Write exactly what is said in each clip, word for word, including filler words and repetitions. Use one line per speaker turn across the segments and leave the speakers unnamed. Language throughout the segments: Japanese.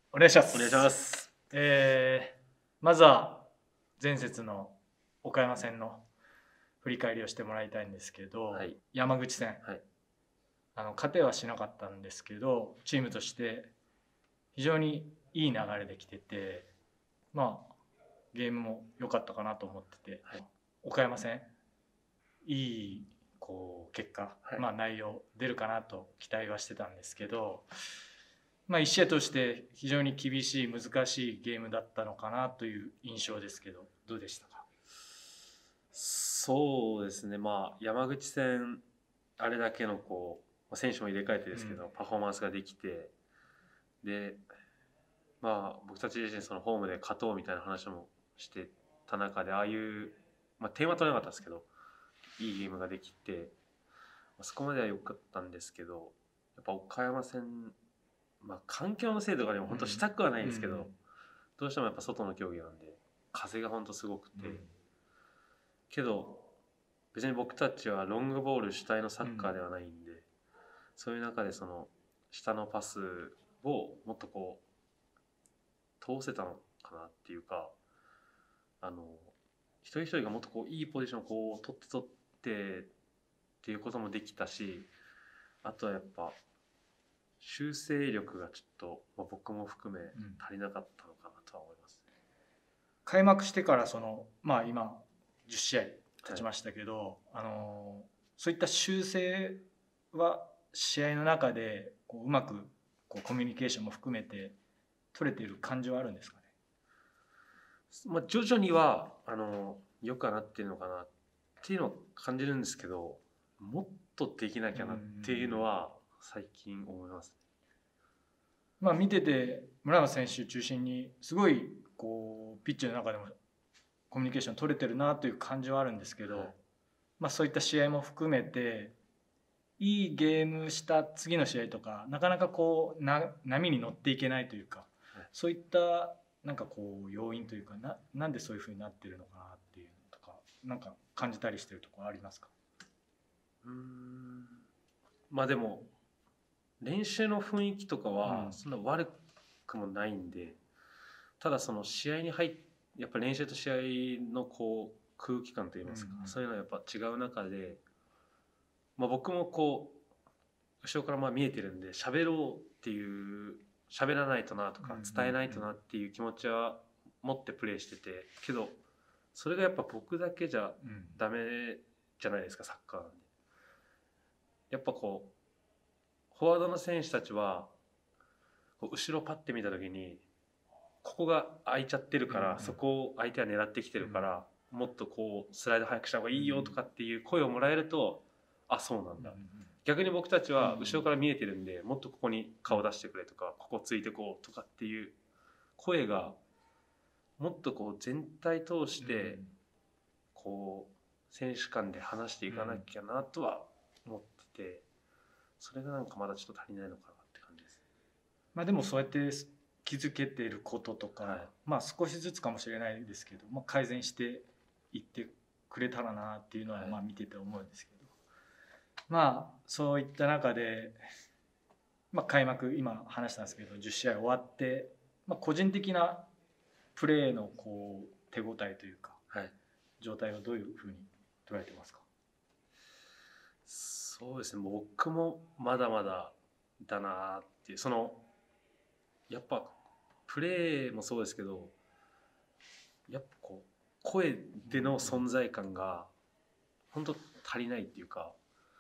お願いします。
お願いします。
えー、まずは前節の岡山戦の振り返りをしてもらいたいんですけど、
はい、
山口戦、
はい、
あの勝てはしなかったんですけど、チームとして非常にいい流れできてて、まあゲームも良かったかなと思ってて、
はい、
岡山戦いいこう結果、
はい、
まあ内容出るかなと期待はしてたんですけど、まあ、いち試合として非常に厳しい難しいゲームだったのかなという印象ですけど、どうでしたか？
そうですね、まあ、山口戦、あれだけのこう、選手も入れ替えてですけど、
うん、
パフォーマンスができて、で、まあ、僕たち自身、そのホームで勝とうみたいな話もしてた中で、ああいう、まあ、点は取れなかったですけど、いいゲームができて、まあ、そこまでは良かったんですけど、やっぱ岡山戦、まあ、環境のせいとかにも本当したくはないんですけど、
うん
どうしてもやっぱ外の競技なんで、風が本当すごくて、
うん
けど別に僕たちはロングボール主体のサッカーではないんで、そういう中でその下のパスをもっとこう通せたのかなっていうか、あの一人一人がもっとこういいポジションをこう取って取ってっていうこともできたし、あとはやっぱ修正力がちょっと、まあ、僕も含め足りなかったのかなとは思います。
開幕してからその、まあ、今じゅっ試合経
はい、
ちましたけど、あのそういった修正は試合の中でこううまくこうコミュニケーションも含めて取れている感じはあるんですかね？
まあ、徐々にはあの良くはなってるのかなっていうのを感じるんですけど、もっとできなきゃなっていうのは最近思います。
まあ、見てて村山選手中心にすごいこうピッチの中でもコミュニケーション取れてるなという感じはあるんですけど、
はい、
まあ、そういった試合も含めていいゲームした次の試合とかなかなかこうな波に乗っていけないというか、
はい、
そういったなんかこう要因というかな、なんでそういうふうになってるのかなっていうのとかなんか感じたりしてるところありますか？
うーんまあでも練習の雰囲気とかはそんな悪くもないんで、ただその試合に入っやっぱ練習と試合のこう空気感といいますか、
うんうん
そういうのはやっぱ違う中で、まあ、僕もこう後ろからまあ見えてるんで喋ろうっていう喋らないとなとか伝えないとなっていう気持ちは持ってプレーしてて、けどそれがやっぱ僕だけじゃ
うんうん
ダメじゃないですか、サッカーなんで。やっぱこうフォワードの選手たちはこう後ろパッて見た時にここが空いちゃってるから、
うん
そこを相手は狙ってきてるから、もっとこうスライド速くした方がいいよとかっていう声をもらえると、あ、そうなんだ。逆に僕たちは後ろから見えてるんで、もっとここに顔出してくれとか、ここついてこうとかっていう声がもっとこう全体通してこう選手間で話していかなきゃなとは思ってて、それがなんかまだちょっと足りないのかなって感じです。
まあでもそうやって気づけていることとか、
はい、
まあ少しずつかもしれないですけど、まあ、改善していってくれたらなっていうのはまあ見てて思うんですけど、まあそういった中で、まあ、開幕今話したんですけどじゅっ試合終わって、まあ、個人的なプレーのこう手応えというか
はい、
状態はどういうふうに捉えてますか？
そうですね、僕もまだまだだなっていう、そのやっぱプレーもそうですけど、やっぱこう声での存在感が本当足りないっていうか、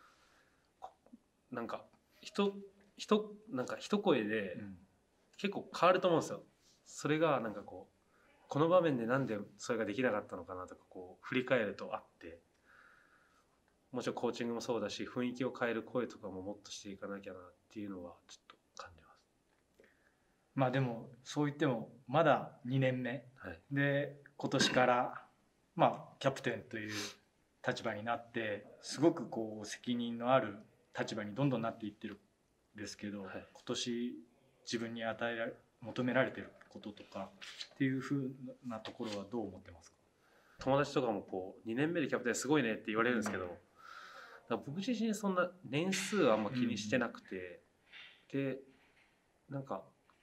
なんか人人なんか一声で結構変わると思うんですよ。それがなんかこうこの場面でなんでそれができなかったのかなとかこう振り返るとあって、もちろんコーチングもそうだし雰囲気を変える声とかももっとしていかなきゃなっていうのはちょっと感じます。
まあでもそう言ってもまだにねんめ
はい、
で今年からまあキャプテンという立場になってすごくこう責任のある立場にどんどんなっていってるんですけど、
はい、
今年自分に与えられ求められてることとかっていうふうなところはどう思ってますか？
友達とかもこうにねんめでキャプテンすごいねって言われるんですけど、だから僕自身そんな年数はあんま気にしてなくて、でなんか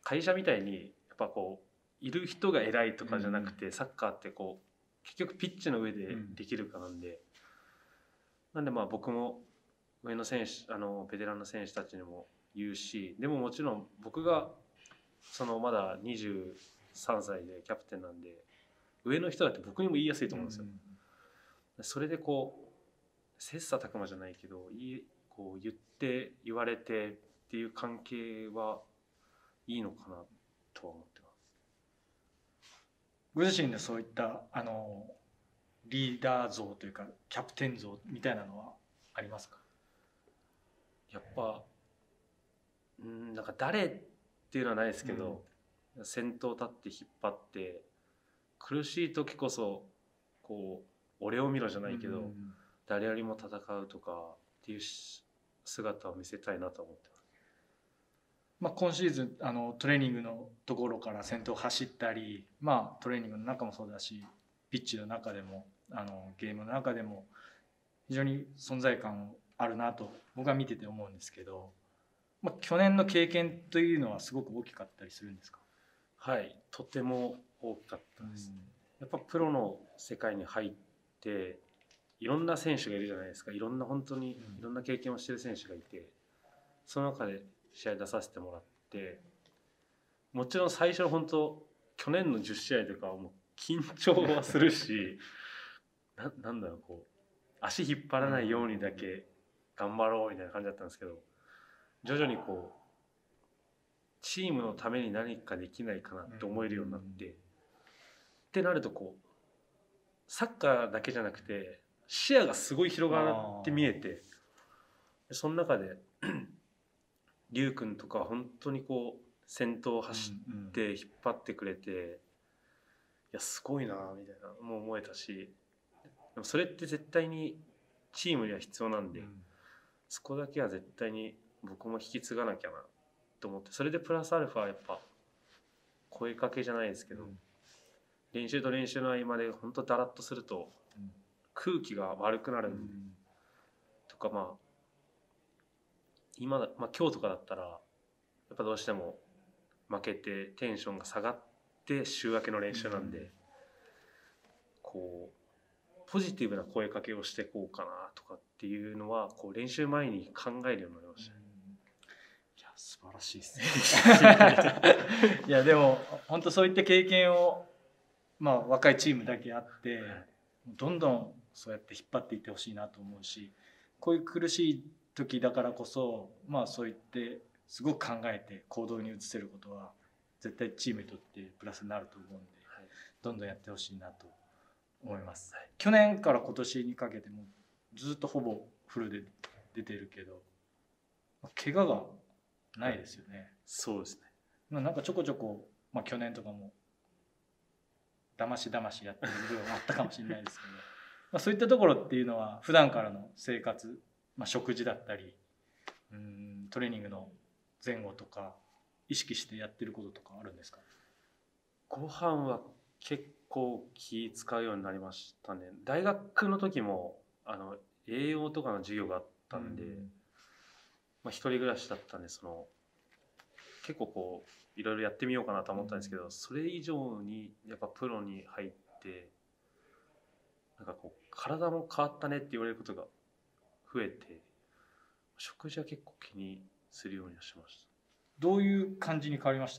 会社みたいにやっぱこういる人が偉いとかじゃなくて、サッカーってこう結局ピッチの上でできるかなんで、なんでまあ僕も上の選手あのベテランの選手たちにも言うし、でももちろん僕がそのまだにじゅうさんさいでキャプテンなんで、上の人だって僕にも言いやすいと思うんですよ。それでこう切磋琢磨じゃないけど、いこう言って言われてっていう関係はいいのかなとは思ってます。
ご自身でそういったあのリーダー像というかキャプテン像みたいなのはありますか？
やっぱうんなんか誰っていうのはないですけど、うん、先頭立って引っ張って苦しい時こそこう俺を見ろじゃないけど、うん、誰よりも戦うとかっていう姿を見せたいなと思ってます。
まあ、今シーズンあのトレーニングのところから先頭走ったり、まあ、トレーニングの中もそうだしピッチの中でもあのゲームの中でも非常に存在感あるなと僕は見てて思うんですけど、まあ、去年の経験というのはすごく大きかったりするんですか？
はい、とても大きかったです、うん、やっぱプロの世界に入っていろんな選手がいるじゃないですか。いろんな本当にいろんな経験をしてる選手がいて、その中で試合出させてもらって、もちろん最初の本当去年のじゅっしあいとかはもう緊張はするしな, なんだろうこう足引っ張らないようにだけ頑張ろうみたいな感じだったんですけど、徐々にこうチームのために何かできないかなって思えるようになって、ってなるとこうサッカーだけじゃなくて視野がすごい広がって見えて、その中で龍君とか本当にこう先頭を走って引っ張ってくれて、いやすごいなみたいなもう思えたし、でもそれって絶対にチームには必要なんで、そこだけは絶対に僕も引き継がなきゃなと思って、それでプラスアルファやっぱ声かけじゃないですけど、練習と練習の合間で本当ダラッとすると空気が悪くなるとか、まあ今だ、まあ、今日とかだったらやっぱどうしても負けてテンションが下がって週明けの練習なんで、こうポジティブな声かけをしていこうかなとかっていうのはこう練習前に考えるようになりました。
いや素晴らしいですねいやでも本当そういった経験をまあ若いチームだけあってどんどんそうやって引っ張っていってほしいなと思うし、こういう苦しい時だからこそまあそう言ってすごく考えて行動に移せることは絶対チームにとってプラスになると思うんで、はい、どんどんやってほしいなと思います、はい、去年から今年にかけてもずっとほぼフルで出てるけど怪我がないですよね、はい、
そうです
ね。なんかちょこちょこ、まあ、去年とかもだましだましやってる部分もあったかもしれないですけどまあそういったところっていうのは普段からの生活、まあ、食事だったりうんトレーニングの前後とか意識してやってることとかあるんですか？
ご飯は結構気使うようになりましたね。大学の時もあの栄養とかの授業があったんで、うんまあ、一人暮らしだったんでその結構こういろいろやってみようかなと思ったんですけど、うん、それ以上にやっぱプロに入ってなんかこう体も変わったねって言われることが増えて、食事は結構気にするようにはしました。
どういう感じに変わりました？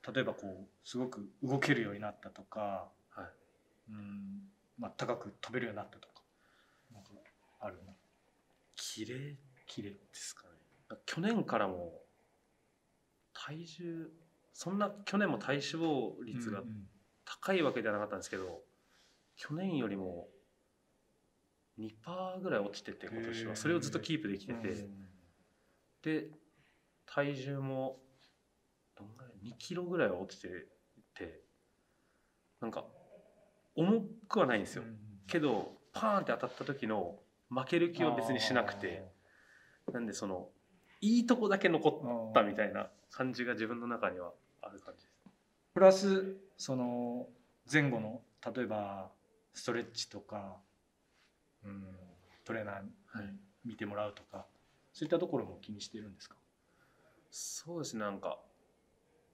例えばこうすごく動けるようになったとか、はい、うん、まあ、高く飛べるようになったとか、なんかあるな。
キレキレですかね。去年からも体重そんな去年も体脂肪率が高いわけではなかったんですけど、うんうん、去年よりも にパーセント ぐらい落ちてて今年はそれをずっとキープできてて、うん、で体重もどんぐらいにキロぐらいは落ちてて、なんか重くはないんですよ、うん、けどパーンって当たった時の負ける気は別にしなくて、なんでそのいいとこだけ残ったみたいな感じが自分の中にはある感じです。
プラスその前後の例えばストレッチとか、うん、トレーナーに見てもらうとか、はい、そういったところも気にしているんですか？
そうですね、なんか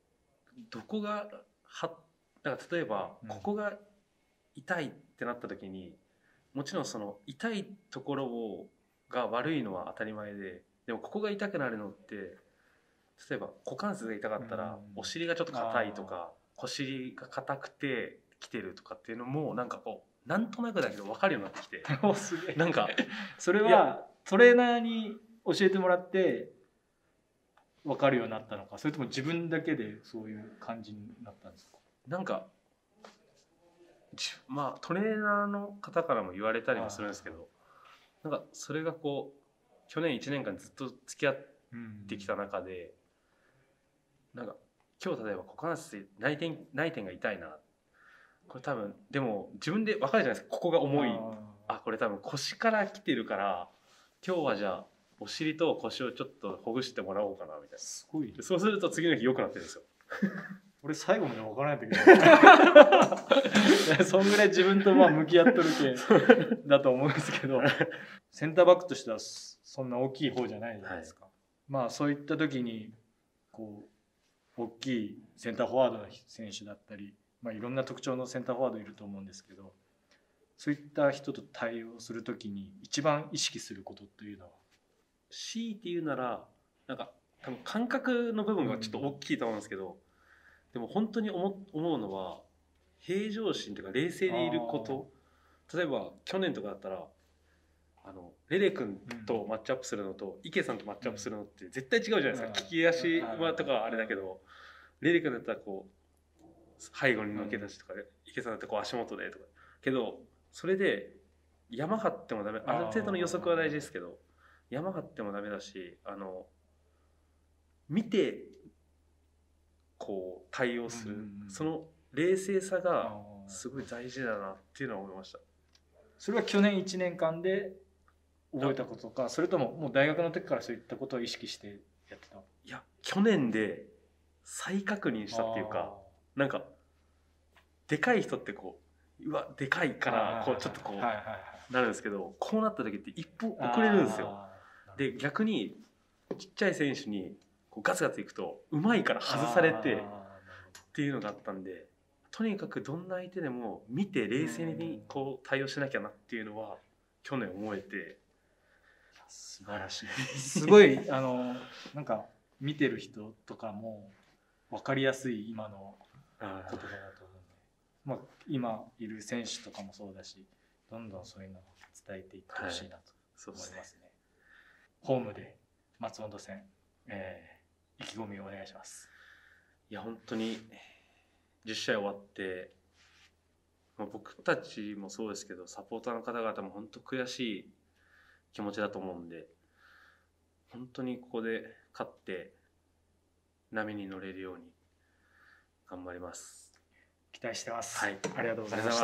どこがはだから例えば
うん
ここが痛いってなった時に、もちろんその痛いところをが悪いのは当たり前で、でもここが痛くなるのって例えば股関節が痛かったら
うん
お尻がちょっと硬いとか小尻が硬くて来てるとかっていうのもなんかこうなんとなくだけど分かるようになってきて
おすげえ
なんか
それ
いや
はトレーナーに教えてもらって分かるようになったのか、それとも自分だけでそういう感じになったんですか？
なんかじまあトレーナーの方からも言われたりもするんですけど、なんかそれがこう去年いちねんかんずっと付き合ってきた中で、なんか今日例えば股関節内転内転が痛いな、これ多分でも自分で分かるじゃないですか、ここが重い、
あ
あこれ多分腰から来てるから今日はじゃあお尻と腰をちょっとほぐしてもらおうかなみたいな。
すごい
でそうすると次の日良くなってるんですよ。
俺最後まで分からないんだけどそんぐらい自分とまあ向き合っとるけだと思うんですけど、センターバックとしてはそんな大きい方じゃないじゃないですか、はい、まあそういった時にこう大きいセンターフォワードの選手だったり、まあ、いろんな特徴のセンターフォワードいると思うんですけど、そういった人と対応する時に一番意識することというのは、
強いて言うならなんか多分感覚の部分がちょっと大きいと思うんですけど、うん、でも本当に思思うのは平常心というか冷静でいること。例えば去年とかだったらあのレレ君とマッチアップするのと、うん、池さんとマッチアップするのって絶対違うじゃないですか、うん、利き足はとかはあれだけど、レレ君だったらこう背後に抜け出しとかで、うん、池さんだったらこう足元でとかけど、それで山張ってもダメ、ある程度の予測は大事ですけど山張ってもダメだし、あの見てこう対応する、うんうんうん、その冷静さがすごい大事だなっていうのは思いました。
それは去年いちねんかんで覚えたことか、それとももう大学の時からそういったことを意識してやってた？
いや去年で再確認したっていうか、なんかでかい人ってこううわでかいからこうちょっとこうなるんですけど、こうなった時って一歩遅れるんですよ。で逆にちっちゃい選手にこうガツガツいくとうまいから外されてっていうのがあったんで、とにかくどんな相手でも見て冷静にこう対応しなきゃなっていうのは去年思えて、
素晴らしいすごいあのなんか見てる人とかも分かりやすい今の言葉だと思うんで、まあ、今いる選手とかもそうだし、どんどんそういうのを伝えていってほしいなと思いますね。はい、すねホームで松本戦、えー、意気込みをお願いします。
いや本当にじゅっしあい終わって、まあ、僕たちもそうですけどサポーターの方々も本当悔しい気持ちだと思うんで、本当にここで勝って波に乗れるように頑張ります。
期待してます。
はい、
ありがとうございました。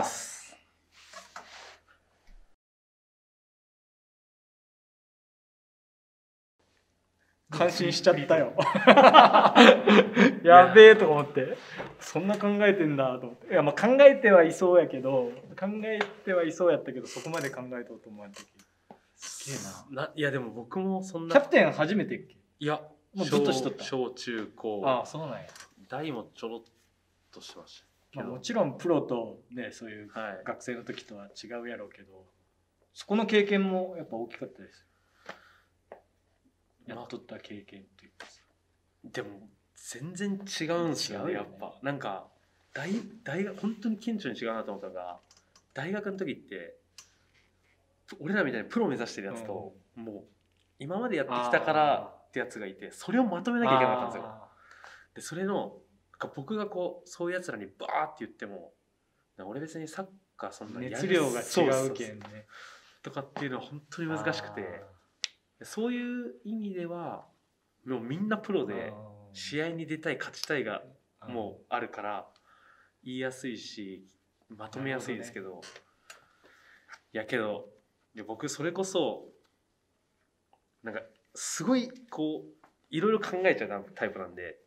感心しちゃったよやべえと思って、そんな考えてんだと思って、いやまあ考えてはいそうやけど考えてはいそうやったけどそこまで考えとうと思わんときすげえな。
ないやでも僕もそんな
キャプテン初めてっけ？
いや
もうずっとしとった。
小中高、
ああそうなんや。
大もちょろっとしましたけど、
まあ、もちろんプロとねそういう学生の時とは違うやろうけど、はい、そこの経験もやっぱ大きかったですよ。やっとった経験というか、
でも全然違うんですよね、やっぱなんか 大, 大学本当に顕著に違うなと思ったのが、大学の時って俺らみたいにプロ目指してるやつと、うん、もう今までやってきたからってやつがいて、それをまとめなきゃいけなかったんですよ。でそれの僕がこうそういうやつらにバーって言っても、俺別にサッカーそんな
熱量が違うけんね
とかっていうのは本当に難しくて、そういう意味ではもうみんなプロで試合に出たい勝ちたいがもうあるから言いやすいしまとめやすいですけど、ど、ね、いやけどいや僕それこそなんかすごいこういろいろ考えちゃうタイプなんで、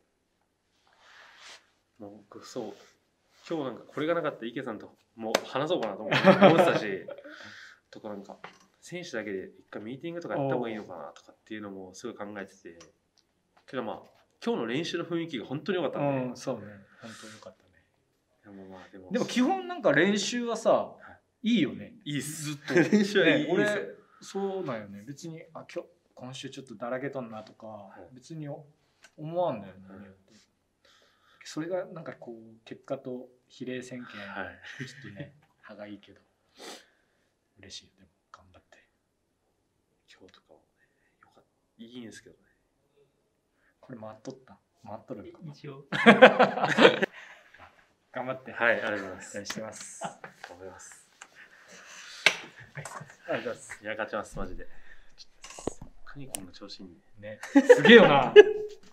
もう僕そう今日なんかこれがなかったら池さんともう話そうかなと思ってたしとかなんか選手だけで一回ミーティングとかやった方がいいのかなとかっていうのもすごい考えてて、けどまあ今日の練習の雰囲気が本当に良かったんで、
うん、そうね、本当によかったね。
でもまあでも
でも基本なんか練習はさ、いいよね。
いいっす。
ずっと
練習はいい
ね、俺
ですよ。
そうなんよね。別にあ今日今週ちょっとだらけとんなとか、
い
別に思わんだよね。
はい
それがなんかこう結果と比例線形、
はい。
ちょっとね歯がいいけど嬉しいよ。でも頑張って。
今日とかもね、よかった。いいんですけどね。
これ回っとった回っとるか
一応
頑張って。
はい、ありがとうございます。
期待してます。
頑張ります。
ありがとうございます。
いや、勝ちます、マジで。他にこんな調子いいんで。
ね、すげえよな。